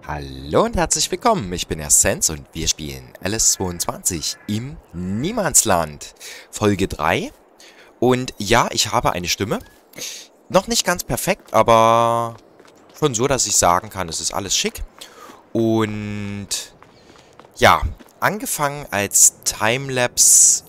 Hallo und herzlich willkommen, ich bin der Sens und wir spielen LS22 im Niemandsland, Folge 3. Und ja, ich habe eine Stimme. Noch nicht ganz perfekt, aber schon so, dass ich sagen kann, es ist alles schick. Und ja, angefangen als Timelapse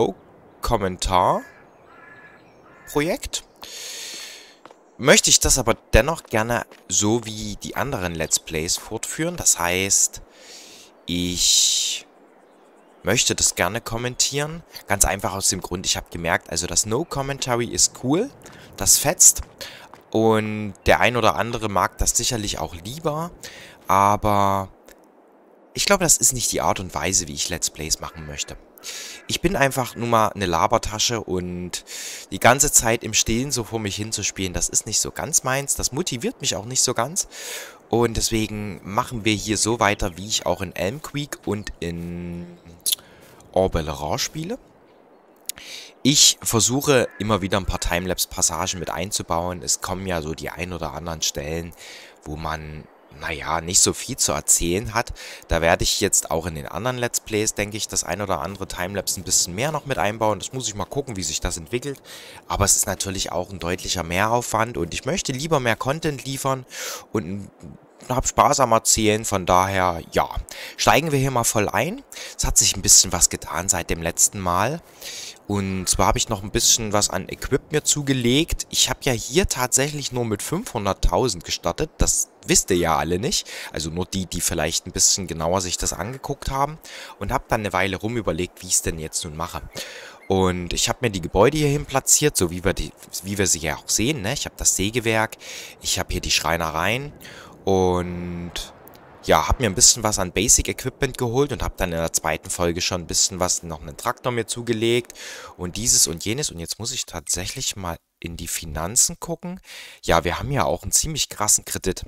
No-Kommentar-Projekt. Möchte ich das aber dennoch gerne so wie die anderen Let's Plays fortführen. Das heißt, ich möchte das gerne kommentieren. Ganz einfach aus dem Grund, ich habe gemerkt, also das No-Commentary ist cool. Das fetzt. Und der ein oder andere mag das sicherlich auch lieber. Aber ich glaube, das ist nicht die Art und Weise, wie ich Let's Plays machen möchte. Ich bin einfach nur mal eine Labertasche und die ganze Zeit im Stillen so vor mich hinzuspielen, das ist nicht so ganz meins. Das motiviert mich auch nicht so ganz. Und deswegen machen wir hier so weiter, wie ich auch in Elm Creek und in Orbellerin spiele. Ich versuche immer wieder ein paar Timelapse-Passagen mit einzubauen. Es kommen ja so die ein oder anderen Stellen, wo man, naja, nicht so viel zu erzählen hat. Da werde ich jetzt auch in den anderen Let's Plays, denke ich, das ein oder andere Timelapse ein bisschen mehr noch mit einbauen. Das muss ich mal gucken, wie sich das entwickelt. Aber es ist natürlich auch ein deutlicher Mehraufwand und ich möchte lieber mehr Content liefern und habe Spaß am Erzählen, von daher, ja, steigen wir hier mal voll ein. Es hat sich ein bisschen was getan seit dem letzten Mal. Und zwar habe ich noch ein bisschen was an Equip mir zugelegt. Ich habe ja hier tatsächlich nur mit 500.000 gestartet. Das wisst ihr ja alle nicht. Also nur die, die vielleicht ein bisschen genauer sich das angeguckt haben. Und habe dann eine Weile rum überlegt, wie ich es denn jetzt nun mache. Und ich habe mir die Gebäude hierhin platziert, so wie wir sie ja auch sehen, ne? Ich habe das Sägewerk, ich habe hier die Schreinereien und ja, habe mir ein bisschen was an Basic Equipment geholt und habe dann in der zweiten Folge schon ein bisschen was, noch einen Traktor mir zugelegt und dieses und jenes. Und jetzt muss ich tatsächlich mal in die Finanzen gucken. Ja, wir haben ja auch einen ziemlich krassen Kredit.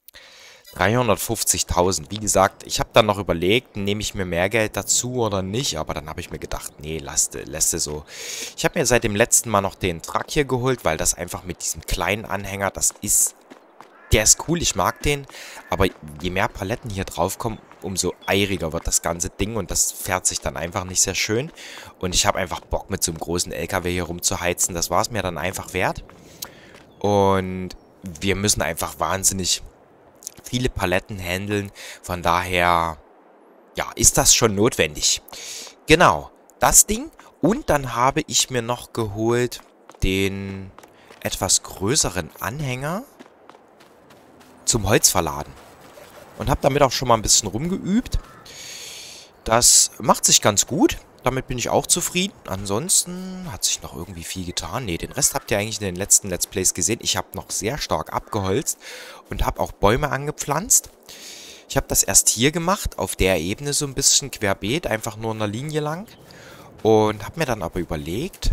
350.000. Wie gesagt, ich habe dann noch überlegt, nehme ich mir mehr Geld dazu oder nicht, aber dann habe ich mir gedacht, nee, lässt so. Ich habe mir seit dem letzten Mal noch den Truck hier geholt, weil das einfach mit diesem kleinen Anhänger, der ist cool, ich mag den, aber je mehr Paletten hier draufkommen, umso eiriger wird das ganze Ding und das fährt sich dann einfach nicht sehr schön. Und ich habe einfach Bock, mit so einem großen LKW hier rumzuheizen. Das war es mir dann einfach wert. Und wir müssen einfach wahnsinnig viele Paletten handeln. Von daher, ja, ist das schon notwendig. Genau, das Ding. Und dann habe ich mir noch geholt den etwas größeren Anhänger zum Holzverladen. Und habe damit auch schon mal ein bisschen rumgeübt. Das macht sich ganz gut. Damit bin ich auch zufrieden. Ansonsten hat sich noch irgendwie viel getan. Ne, den Rest habt ihr eigentlich in den letzten Let's Plays gesehen. Ich habe noch sehr stark abgeholzt und habe auch Bäume angepflanzt. Ich habe das erst hier gemacht, auf der Ebene so ein bisschen querbeet, einfach nur in einer Linie lang. Und habe mir dann aber überlegt,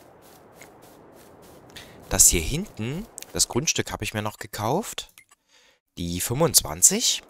dass hier hinten, das Grundstück habe ich mir noch gekauft, die 25.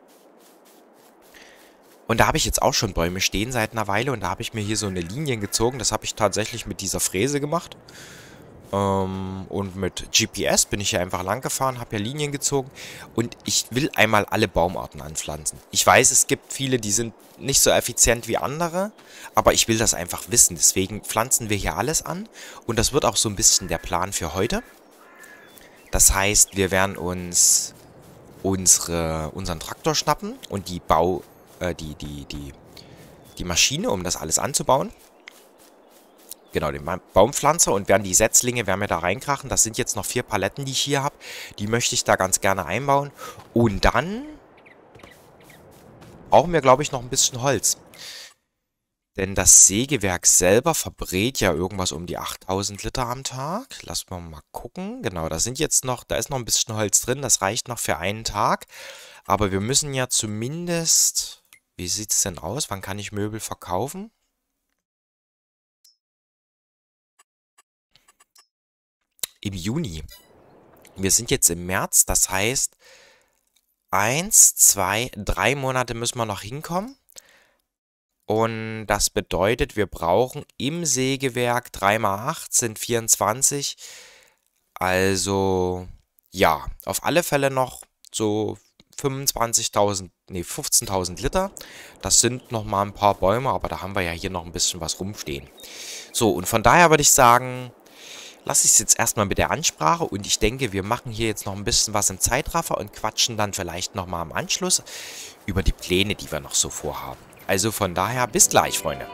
Und da habe ich jetzt auch schon Bäume stehen seit einer Weile und da habe ich mir hier so eine Linie gezogen. Das habe ich tatsächlich mit dieser Fräse gemacht. Und mit GPS bin ich hier einfach lang gefahren, habe hier Linien gezogen und ich will einmal alle Baumarten anpflanzen. Ich weiß, es gibt viele, die sind nicht so effizient wie andere, aber ich will das einfach wissen. Deswegen pflanzen wir hier alles an und das wird auch so ein bisschen der Plan für heute. Das heißt, wir werden uns unseren Traktor schnappen und die Maschine, um das alles anzubauen. Genau, den Baumpflanzer und werden die Setzlinge, werden wir da reinkrachen. Das sind jetzt noch 4 Paletten, die ich hier habe. Die möchte ich da ganz gerne einbauen. Und dann brauchen wir, glaube ich, noch ein bisschen Holz. Denn das Sägewerk selber verbrät ja irgendwas um die 8000 Liter am Tag. Lassen wir mal gucken. Genau, da ist noch ein bisschen Holz drin. Das reicht noch für einen Tag. Aber wir müssen ja zumindest... Wie sieht es denn aus? Wann kann ich Möbel verkaufen? Im Juni. Wir sind jetzt im März, das heißt, 1, 2, 3 Monate müssen wir noch hinkommen. Und das bedeutet, wir brauchen im Sägewerk 3 mal 8 sind 24. Also, ja, auf alle Fälle noch so 25.000, nee, 15.000 Liter. Das sind nochmal ein paar Bäume, aber da haben wir ja hier noch ein bisschen was rumstehen. So, und von daher würde ich sagen, lasse ich es jetzt erstmal mit der Ansprache und ich denke, wir machen hier jetzt noch ein bisschen was im Zeitraffer und quatschen dann vielleicht nochmal im Anschluss über die Pläne, die wir noch so vorhaben. Also von daher, bis gleich, Freunde.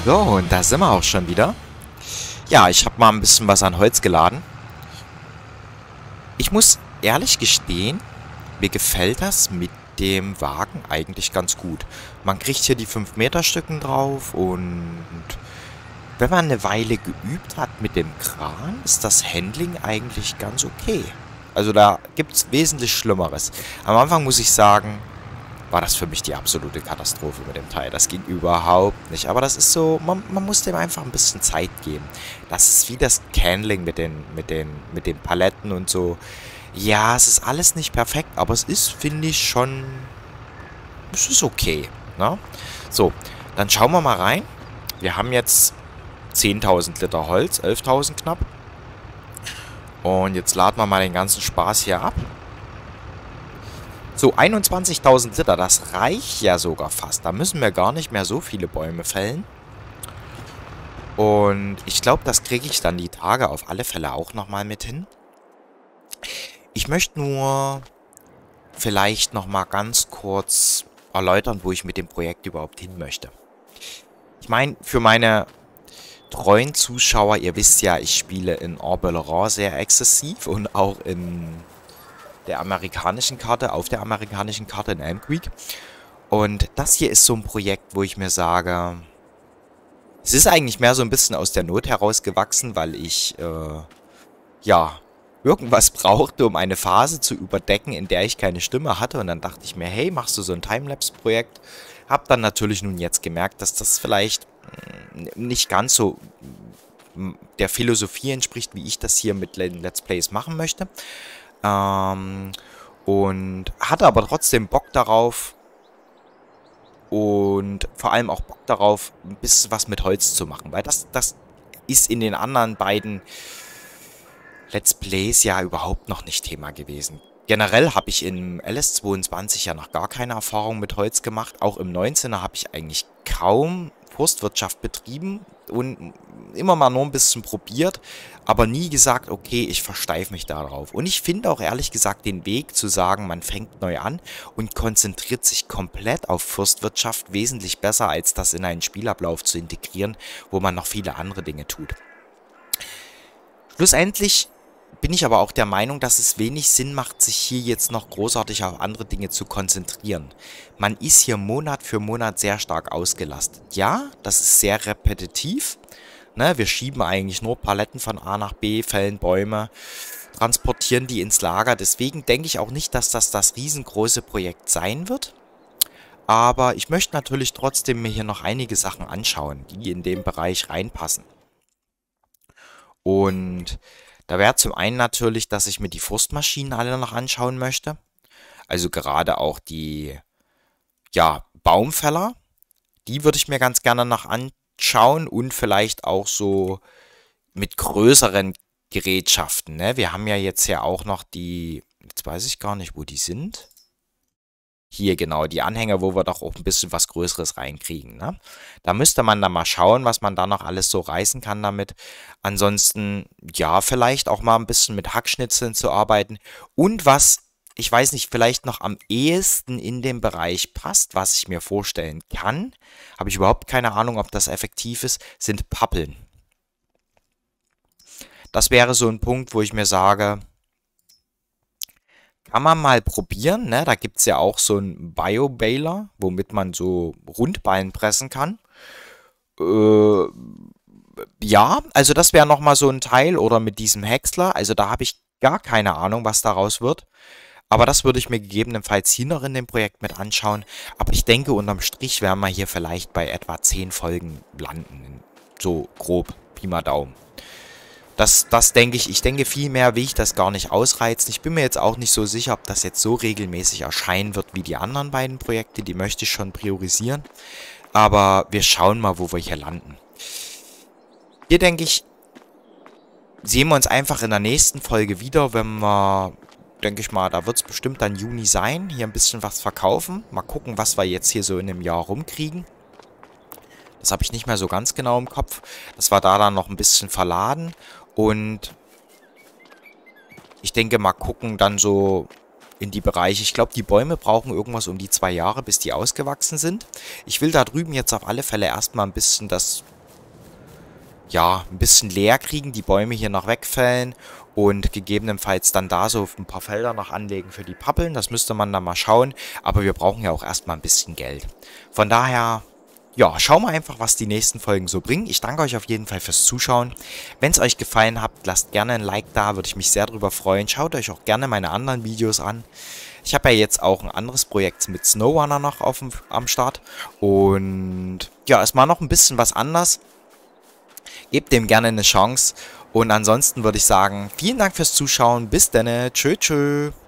So, und da sind wir auch schon wieder. Ja, ich habe mal ein bisschen was an Holz geladen. Ich muss ehrlich gestehen, mir gefällt das mit dem Wagen eigentlich ganz gut. Man kriegt hier die 5-Meter-Stücken drauf und wenn man eine Weile geübt hat mit dem Kran, ist das Handling eigentlich ganz okay. Also da gibt es wesentlich Schlimmeres. Am Anfang muss ich sagen, war das für mich die absolute Katastrophe mit dem Teil. Das ging überhaupt nicht. Aber das ist so, man muss dem einfach ein bisschen Zeit geben. Das ist wie das Handling mit den Paletten und so. Ja, es ist alles nicht perfekt, aber es ist, finde ich, schon, es ist okay. Ne? So, dann schauen wir mal rein. Wir haben jetzt 10.000 Liter Holz, 11.000 knapp. Und jetzt laden wir mal den ganzen Spaß hier ab. So, 21.000 Liter, das reicht ja sogar fast. Da müssen wir gar nicht mehr so viele Bäume fällen. Und ich glaube, das kriege ich dann die Tage auf alle Fälle auch nochmal mit hin. Ich möchte nur vielleicht nochmal ganz kurz erläutern, wo ich mit dem Projekt überhaupt hin möchte. Ich meine, für meine treuen Zuschauer, ihr wisst ja, ich spiele in Arbeleron sehr exzessiv und auch in der amerikanischen Karte, auf der amerikanischen Karte in Elm Creek. Und das hier ist so ein Projekt, wo ich mir sage, es ist eigentlich mehr so ein bisschen aus der Not herausgewachsen, weil ich, ja, irgendwas brauchte, um eine Phase zu überdecken, in der ich keine Stimme hatte. Und dann dachte ich mir, hey, machst du so ein Timelapse-Projekt? Hab dann natürlich nun jetzt gemerkt, dass das vielleicht nicht ganz so der Philosophie entspricht, wie ich das hier mit Let's Plays machen möchte. Und hatte aber trotzdem Bock darauf und vor allem auch Bock darauf, ein bisschen was mit Holz zu machen, weil das ist in den anderen beiden Let's Plays ja überhaupt noch nicht Thema gewesen. Generell habe ich im LS22 ja noch gar keine Erfahrung mit Holz gemacht. Auch im 19er habe ich eigentlich kaum Forstwirtschaft betrieben und immer mal nur ein bisschen probiert, aber nie gesagt, okay, ich versteife mich darauf. Und ich finde auch ehrlich gesagt den Weg zu sagen, man fängt neu an und konzentriert sich komplett auf Forstwirtschaft wesentlich besser, als das in einen Spielablauf zu integrieren, wo man noch viele andere Dinge tut. Schlussendlich bin ich aber auch der Meinung, dass es wenig Sinn macht, sich hier jetzt noch großartig auf andere Dinge zu konzentrieren. Man ist hier Monat für Monat sehr stark ausgelastet. Ja, das ist sehr repetitiv. Ne, wir schieben eigentlich nur Paletten von A nach B, fällen Bäume, transportieren die ins Lager. Deswegen denke ich auch nicht, dass das riesengroße Projekt sein wird. Aber ich möchte natürlich trotzdem mir hier noch einige Sachen anschauen, die in den Bereich reinpassen. Und da wäre zum einen natürlich, dass ich mir die Forstmaschinen alle noch anschauen möchte. Also gerade auch die, ja, Baumfäller. Die würde ich mir ganz gerne noch anschauen und vielleicht auch so mit größeren Gerätschaften. Ne? Wir haben ja jetzt ja auch noch die, jetzt weiß ich gar nicht, wo die sind. Hier genau, die Anhänger, wo wir doch auch ein bisschen was Größeres reinkriegen. Ne? Da müsste man dann mal schauen, was man da noch alles so reißen kann damit. Ansonsten, ja, vielleicht auch mal ein bisschen mit Hackschnitzeln zu arbeiten. Und was, ich weiß nicht, vielleicht noch am ehesten in dem Bereich passt, was ich mir vorstellen kann, habe ich überhaupt keine Ahnung, ob das effektiv ist, sind Pappeln. Das wäre so ein Punkt, wo ich mir sage, kann man mal probieren, ne? Da gibt es ja auch so einen Bio-Baler, womit man so Rundballen pressen kann. Ja, also das wäre nochmal so ein Teil oder mit diesem Häcksler. Also da habe ich gar keine Ahnung, was daraus wird. Aber das würde ich mir gegebenenfalls hier noch in dem Projekt mit anschauen. Aber ich denke, unterm Strich werden wir hier vielleicht bei etwa 10 Folgen landen. So grob, Pi mal Daumen. Das denke ich. Ich denke, viel mehr will ich das gar nicht ausreizen. Ich bin mir jetzt auch nicht so sicher, ob das jetzt so regelmäßig erscheinen wird wie die anderen beiden Projekte. Die möchte ich schon priorisieren. Aber wir schauen mal, wo wir hier landen. Hier denke ich, sehen wir uns einfach in der nächsten Folge wieder, wenn wir, denke ich mal, da wird es bestimmt dann Juni sein. Hier ein bisschen was verkaufen. Mal gucken, was wir jetzt hier so in einem Jahr rumkriegen. Das habe ich nicht mehr so ganz genau im Kopf. Das war da dann noch ein bisschen verladen. Und ich denke, mal gucken dann so in die Bereiche. Ich glaube, die Bäume brauchen irgendwas um die 2 Jahre, bis die ausgewachsen sind. Ich will da drüben jetzt auf alle Fälle erstmal ein bisschen das ja, ein bisschen leer kriegen, die Bäume hier noch wegfällen und gegebenenfalls dann da so ein paar Felder noch anlegen für die Pappeln. Das müsste man dann mal schauen, aber wir brauchen ja auch erstmal ein bisschen Geld. Von daher, ja, schauen wir einfach, was die nächsten Folgen so bringen. Ich danke euch auf jeden Fall fürs Zuschauen. Wenn es euch gefallen hat, lasst gerne ein Like da, würde ich mich sehr drüber freuen. Schaut euch auch gerne meine anderen Videos an. Ich habe ja jetzt auch ein anderes Projekt mit SnowRunner noch am Start. Und ja, ist mal noch ein bisschen was anders. Gebt dem gerne eine Chance. Und ansonsten würde ich sagen, vielen Dank fürs Zuschauen. Bis dann. Tschö, tschö.